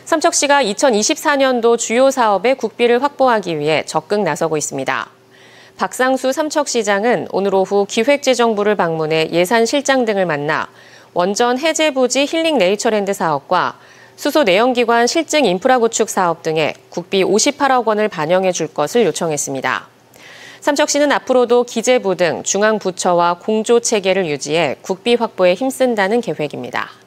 삼척시가 2024년도 주요 사업의 국비를 확보하기 위해 적극 나서고 있습니다. 박상수 삼척시장은 오늘 오후 기획재정부를 방문해 예산실장 등을 만나 원전 해제부지 힐링 네이처랜드 사업과 수소 내연기관 실증 인프라 구축 사업 등에 국비 58억 원을 반영해 줄 것을 요청했습니다. 삼척시는 앞으로도 기재부 등 중앙부처와 공조 체계를 유지해 국비 확보에 힘쓴다는 계획입니다.